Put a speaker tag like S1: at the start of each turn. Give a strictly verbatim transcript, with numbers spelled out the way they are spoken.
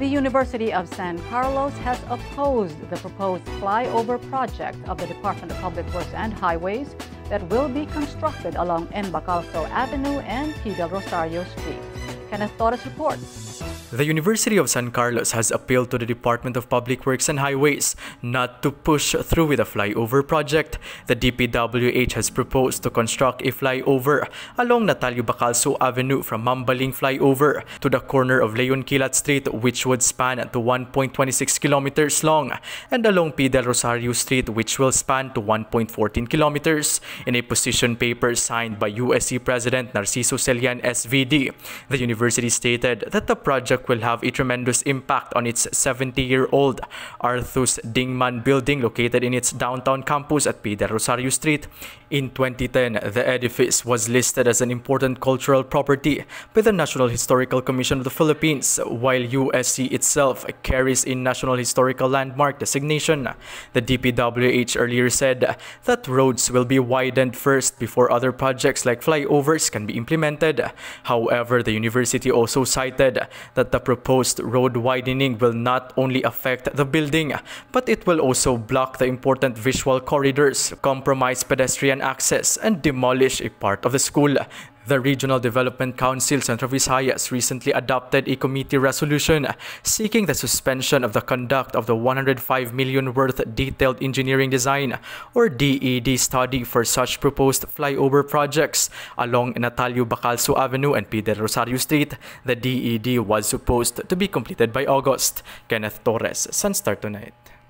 S1: The University of San Carlos has opposed the proposed flyover project of the Department of Public Works and Highways that will be constructed along M. Bacalso Avenue and P. del Rosario Street. Kenneth Torres reports.
S2: The University of San Carlos has appealed to the Department of Public Works and Highways not to push through with a flyover project. The D P W H has proposed to construct a flyover along Natalio Bacalso Avenue from Mambaling Flyover to the corner of Leon Quilat Street, which would span to one point two six kilometers long, and along P. del Rosario Street, which will span to one point one four kilometers. In a position paper signed by U S C President Narciso Celian S V D, the university stated that the project will have a tremendous impact on its seventy-year-old Arthus Dingman building located in its downtown campus at P. del Rosario Street. In twenty ten, the edifice was listed as an important cultural property by the National Historical Commission of the Philippines, while U S C itself carries a National Historical Landmark designation. The D P W H earlier said that roads will be widened first before other projects like flyovers can be implemented. However, the university also cited that the proposed road widening will not only affect the building, but it will also block the important visual corridors, compromise pedestrian access, and demolish a part of the school. The Regional Development Council Central Visayas recently adopted a committee resolution seeking the suspension of the conduct of the one hundred five million worth Detailed Engineering Design or D E D study for such proposed flyover projects along Natalio Bacalso Avenue and P. del Rosario Street. The D E D was supposed to be completed by August. Kenneth Torres, Sunstar Tonight.